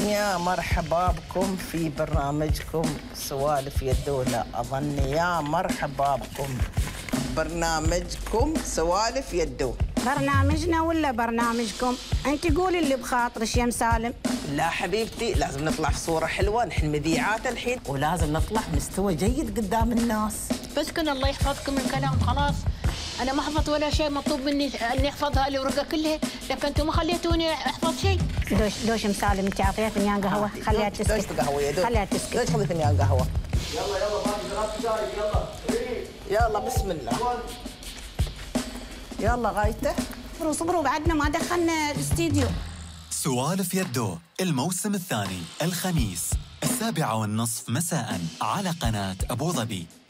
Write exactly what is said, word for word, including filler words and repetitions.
يا مرحبا بكم في برنامجكم سوالف يدو. لا أظن يا مرحبا بكم برنامجكم سوالف يدو. برنامجنا ولا برنامجكم؟ أنت قولي اللي بخاطرك يا مسالم. لا حبيبتي، لازم نطلع في صورة حلوة، نحن مذيعات الحين ولازم نطلع بمستوى جيد قدام الناس. بس كن الله يحفظكم من الكلام خلاص. أنا ما حفظت ولا شيء، مطلوب مني أني أحفظها الورقة كلها، لكن أنتم ما خليتوني أحفظ شيء. دوش دوش مسالم، أنت عطيها فنجان قهوة، خليها تسكت. دوش قهوة يا دوش. خليها تسكت. دوش خذي فنجان قهوة. يلا يلا باقي ثلاث دقائق يلا. يلا بسم الله. يلا غايته. صبروا صبروا بعدنا ما دخلنا الاستديو. سوالف يدو الموسم الثاني الخميس السابعة والنصف مساء على قناة أبو ظبي.